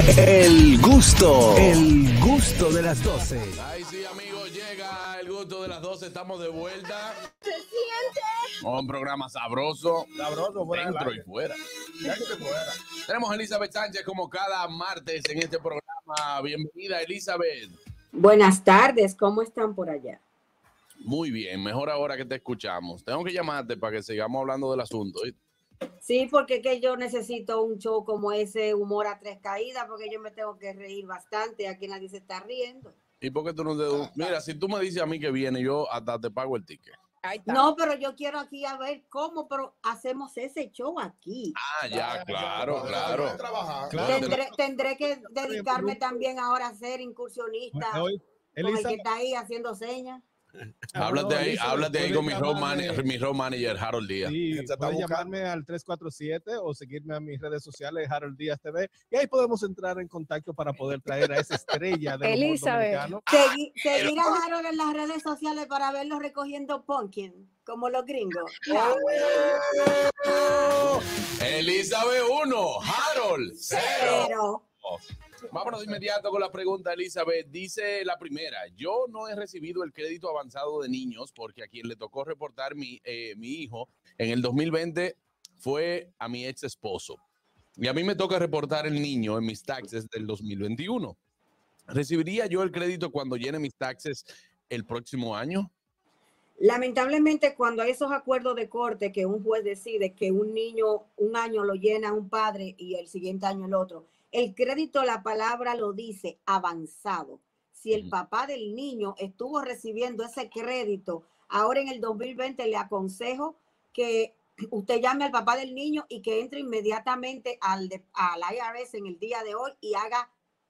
El gusto de las 12. Ay, sí, amigos, llega el gusto de las 12. Estamos de vuelta. Se siente. Un programa sabroso. Sabroso, fuera dentro del y fuera. Dentro y fuera. Tenemos a Elizabeth Sánchez como cada martes en este programa. Bienvenida, Elizabeth. Buenas tardes, ¿cómo están por allá? Muy bien, mejor ahora que te escuchamos. Tengo que llamarte para que sigamos hablando del asunto. ¿Sí? Sí, porque que yo necesito un show como ese, humor a tres caídas, porque yo me tengo que reír bastante, aquí nadie se está riendo. ¿Y por qué tú no te... Mira, si tú me dices a mí que viene, yo hasta te pago el ticket. No, pero yo quiero aquí a ver cómo pero hacemos ese show aquí. Ah, ya, claro. Tendré que dedicarme también ahora a ser incursionista con el que está ahí haciendo señas. Háblate ahí con mi road manager, Harold Díaz. Sí, puedes llamarme al 347 o seguirme a mis redes sociales, Harold Díaz TV, y ahí podemos entrar en contacto para poder traer a esa estrella del humor dominicano. Seguir a Harold en las redes sociales para verlo recogiendo pumpkin, como los gringos. Elizabeth 1, Harold 0. Pero Vámonos de inmediato con la pregunta, Elizabeth. Dice la primera: yo no he recibido el crédito avanzado de niños porque a quien le tocó reportar mi hijo en el 2020 fue a mi ex esposo. Y a mí me toca reportar el niño en mis taxes del 2021. ¿Recibiría yo el crédito cuando llene mis taxes el próximo año? lamentablemente cuando hay esos acuerdos de corte que un juez decide que un niño un año lo llena un padre y el siguiente año el otro, el crédito, la palabra lo dice, avanzado. Si el papá del niño estuvo recibiendo ese crédito, ahora en el 2020 le aconsejo que usted llame al papá del niño y que entre inmediatamente al IRS en el día de hoy y haga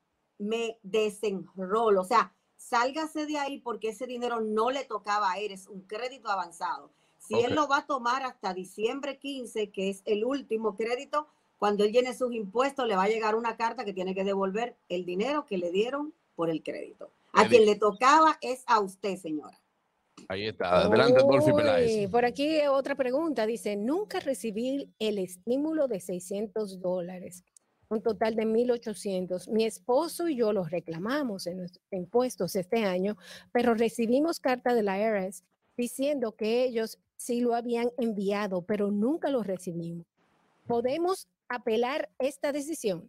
me desenrolo. O sea, sálgase de ahí porque ese dinero no le tocaba a él, es un crédito avanzado. Si él lo va a tomar hasta diciembre 15, que es el último crédito, cuando él llene sus impuestos, le va a llegar una carta que tiene que devolver el dinero que le dieron por el crédito. A quien le tocaba es a usted, señora. Ahí está. Adelante, Dolphy Peláez. Por aquí otra pregunta. Dice, nunca recibí el estímulo de $600, un total de 1,800. Mi esposo y yo los reclamamos en nuestros impuestos este año, pero recibimos carta de la IRS diciendo que ellos sí lo habían enviado, pero nunca lo recibimos. ¿Podemos apelar esta decisión?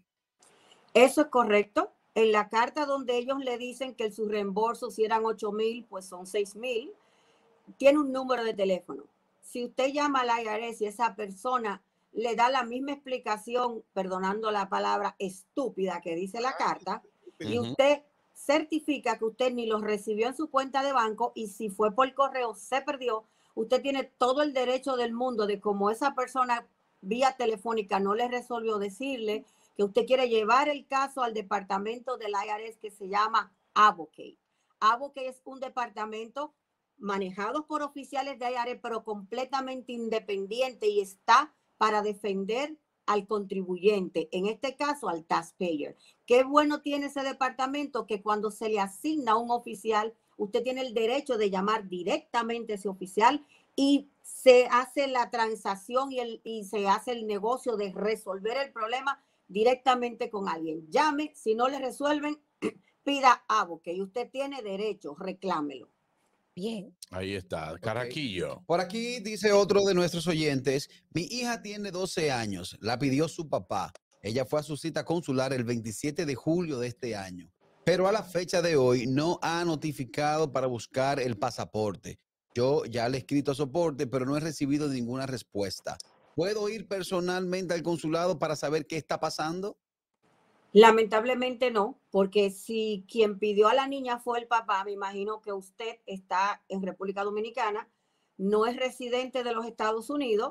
Eso es correcto. En la carta donde ellos le dicen que sus reembolsos si eran 8,000, pues son 6,000, tiene un número de teléfono. Si usted llama al IRS y esa persona le da la misma explicación, perdonando la palabra estúpida que dice la carta, y usted certifica que usted ni los recibió en su cuenta de banco y si fue por correo se perdió, usted tiene todo el derecho del mundo de como esa persona vía telefónica no le resolvió decirle que usted quiere llevar el caso al departamento del IRS que se llama Advocate. Advocate es un departamento manejado por oficiales de IRS, pero completamente independiente y está para defender al contribuyente, en este caso al taxpayer. Qué bueno tiene ese departamento que cuando se le asigna a un oficial, usted tiene el derecho de llamar directamente a ese oficial y se hace la transacción y se hace el negocio de resolver el problema directamente con alguien. Llame, si no le resuelven, pida Advocate y usted tiene derecho, reclámelo. Bien. Ahí está, Carraquillo. Por aquí dice otro de nuestros oyentes, mi hija tiene 12 años, la pidió su papá. Ella fue a su cita consular el 27 de julio de este año, pero a la fecha de hoy no ha notificado para buscar el pasaporte. Yo ya le he escrito a soporte, pero no he recibido ninguna respuesta. ¿Puedo ir personalmente al consulado para saber qué está pasando? Lamentablemente no, porque si quien pidió a la niña fue el papá, me imagino que usted está en República Dominicana, no es residente de los Estados Unidos,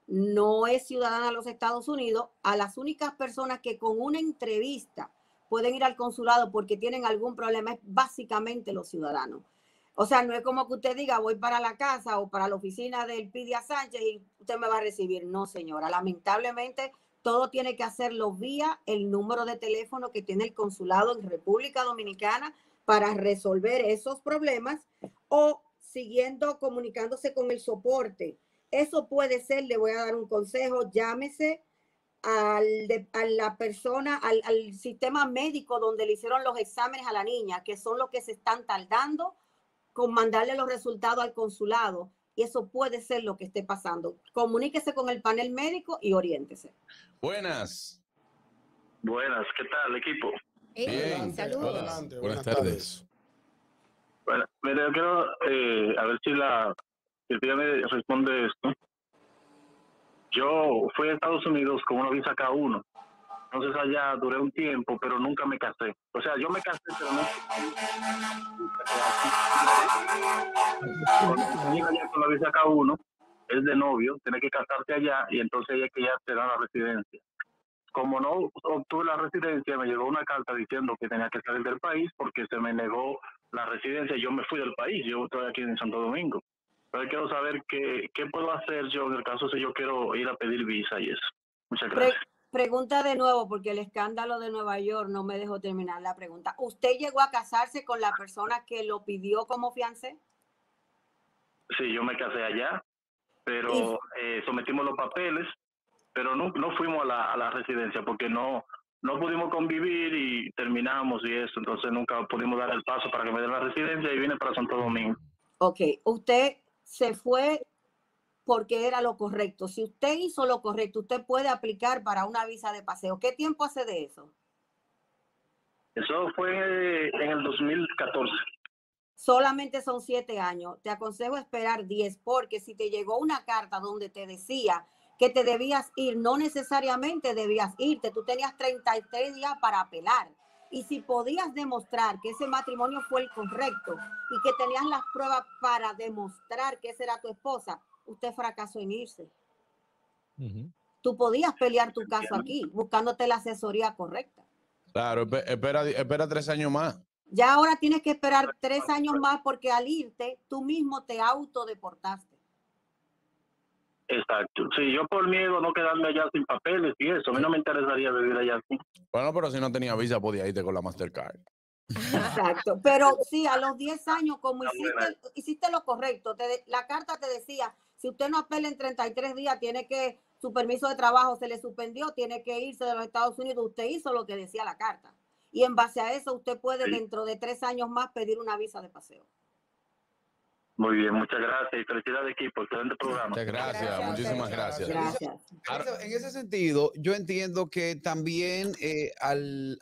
no es ciudadana de los Estados Unidos. A las únicas personas que con una entrevista pueden ir al consulado porque tienen algún problema es básicamente los ciudadanos. O sea, no es como que usted diga voy para la casa o para la oficina del Pidia Sánchez y usted me va a recibir. No, señora, lamentablemente todo tiene que hacerlo vía el número de teléfono que tiene el consulado en República Dominicana para resolver esos problemas o comunicándose con el soporte. Eso puede ser, le voy a dar un consejo, llámese a la persona, al sistema médico donde le hicieron los exámenes a la niña, que son los que se están tardando con mandarle los resultados al consulado. Y eso puede ser lo que esté pasando. Comuníquese con el panel médico y oriéntese. Buenas. Buenas, ¿qué tal, equipo? Bien, saludos. adelante. Buenas tardes. Bueno, mira, yo quiero a ver si ella me responde esto. Yo fui a Estados Unidos con una visa K1. Entonces allá duré un tiempo, pero nunca me casé. O sea, yo me casé, pero no. Cuando llega allá con la visa K1, es de novio, tiene que casarse allá y entonces ella que ya te da la residencia. Como no obtuve la residencia, me llegó una carta diciendo que tenía que salir del país porque se me negó la residencia y yo me fui del país. Yo estoy aquí en Santo Domingo. Pero quiero saber qué puedo hacer yo en el caso si yo quiero ir a pedir visa y eso. Muchas gracias. Pregunta de nuevo, porque el escándalo de Nueva York no me dejó terminar la pregunta. ¿Usted llegó a casarse con la persona que lo pidió como fiancé? Sí, yo me casé allá, pero sometimos los papeles, pero no fuimos a la residencia porque no pudimos convivir y terminamos y eso. Entonces nunca pudimos dar el paso para que me den la residencia y vine para Santo Domingo. Ok, usted se fue porque era lo correcto. Si usted hizo lo correcto, usted puede aplicar para una visa de paseo. ¿Qué tiempo hace de eso? Eso fue en el 2014. Solamente son 7 años. Te aconsejo esperar 10, porque si te llegó una carta donde te decía que te debías ir, no necesariamente debías irte. Tú tenías 33 días para apelar. Y si podías demostrar que ese matrimonio fue el correcto y que tenías las pruebas para demostrar que esa era tu esposa, usted fracasó en irse. Tú podías pelear tu caso aquí, buscándote la asesoría correcta. Claro, espera 3 años más. Ya ahora tienes que esperar 3 años más porque al irte, tú mismo te autodeportaste. Exacto. Sí, yo por miedo no quedarme allá sin papeles y eso. A mí no me interesaría vivir allá así. Bueno, pero si no tenía visa, podía irte con la Mastercard. Exacto. Pero sí, a los 10 años, como hiciste lo correcto, la carta te decía, si usted no apela en 33 días, su permiso de trabajo se le suspendió, tiene que irse de los Estados Unidos. Usted hizo lo que decía la carta. Y en base a eso, usted puede dentro de 3 años más pedir una visa de paseo. Muy bien, muchas gracias y felicidades equipo, excelente programa. Muchas gracias, muchísimas gracias. Gracias. En ese sentido, yo entiendo que también al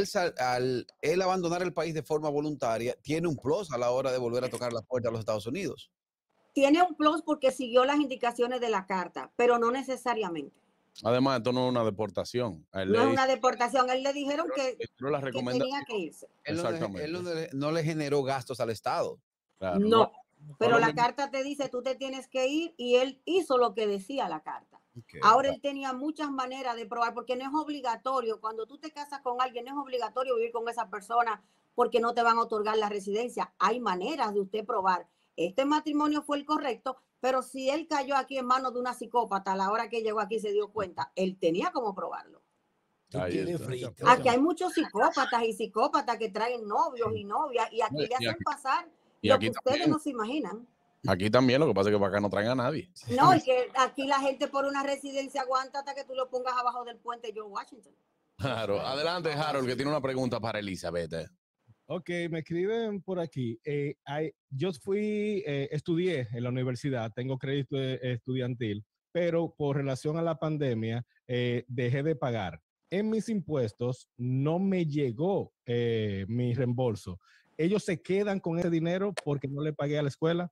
él abandonar el país de forma voluntaria, tiene un plus a la hora de volver a tocar la puerta a los Estados Unidos. Tiene un plus porque siguió las indicaciones de la carta, pero no necesariamente. Además, esto no es una deportación. No es una deportación. A él le dijeron que tenía que irse. Él no le generó gastos al Estado. Claro, no. Pero la carta te dice, tú te tienes que ir, y él hizo lo que decía la carta. Okay. Ahora él tenía muchas maneras de probar, porque no es obligatorio. Cuando tú te casas con alguien, no es obligatorio vivir con esa persona porque no te van a otorgar la residencia. Hay maneras de usted probar. Este matrimonio fue el correcto, pero si él cayó aquí en manos de una psicópata a la hora que llegó aquí se dio cuenta, él tenía cómo probarlo. Aquí hay muchos psicópatas y psicópatas que traen novios y novias, y aquí le hacen pasar lo que ustedes no se imaginan. Aquí también, lo que pasa es que para acá no traen a nadie. No, y que aquí la gente por una residencia aguanta hasta que tú lo pongas abajo del puente George Washington. Claro. Adelante, Harold, que tiene una pregunta para Elizabeth. Ok, me escriben por aquí. Yo estudié en la universidad, tengo crédito estudiantil, pero por relación a la pandemia dejé de pagar. En mis impuestos no me llegó mi reembolso. ¿Ellos se quedan con ese dinero porque no le pagué a la escuela?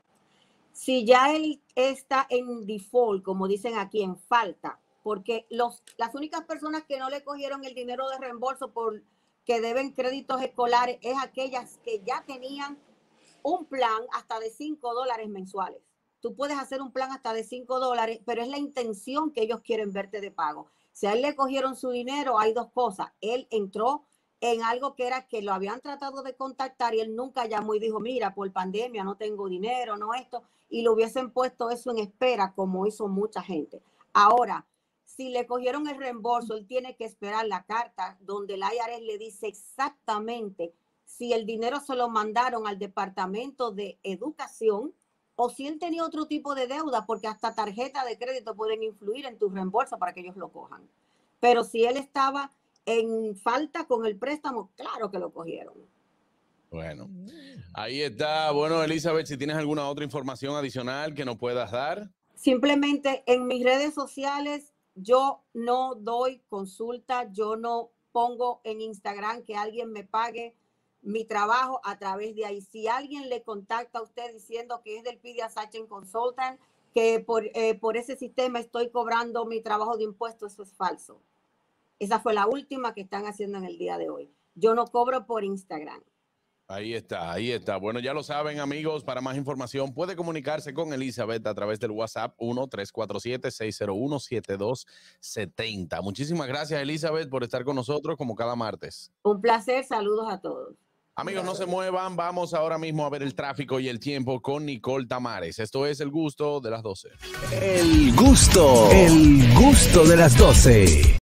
Si ya él está en default, como dicen aquí, en falta, porque las únicas personas que no le cogieron el dinero de reembolso que deben créditos escolares es aquellas que ya tenían un plan hasta de $5 mensuales. Tú puedes hacer un plan hasta de $5, pero es la intención que ellos quieren verte de pago. Si a él le cogieron su dinero, hay dos cosas. Él entró en algo que era que lo habían tratado de contactar y él nunca llamó y dijo, mira, por pandemia no tengo dinero, no esto, y le hubiesen puesto eso en espera, como hizo mucha gente. Ahora, si le cogieron el reembolso, él tiene que esperar la carta donde el IRS le dice exactamente si el dinero se lo mandaron al Departamento de Educación o si él tenía otro tipo de deuda, porque hasta tarjeta de crédito pueden influir en tu reembolso para que ellos lo cojan. Pero si él estaba en falta con el préstamo, claro que lo cogieron. Bueno, ahí está. Bueno, Elizabeth, si tienes alguna otra información adicional que nos puedas dar. Simplemente en mis redes sociales yo no doy consulta, yo no pongo en Instagram que alguien me pague mi trabajo a través de ahí. Si alguien le contacta a usted diciendo que es del PDA Sachin Consultant, que por ese sistema estoy cobrando mi trabajo de impuestos, eso es falso. Esa fue la última que están haciendo en el día de hoy. Yo no cobro por Instagram. Ahí está, ahí está. Bueno, ya lo saben, amigos. Para más información puede comunicarse con Elizabeth a través del WhatsApp 1-347-601-7270. Muchísimas gracias, Elizabeth, por estar con nosotros como cada martes. Un placer, saludos a todos. Amigos, no se muevan. Vamos ahora mismo a ver el tráfico y el tiempo con Nicole Tamares. Esto es El Gusto de las 12. El gusto de las 12.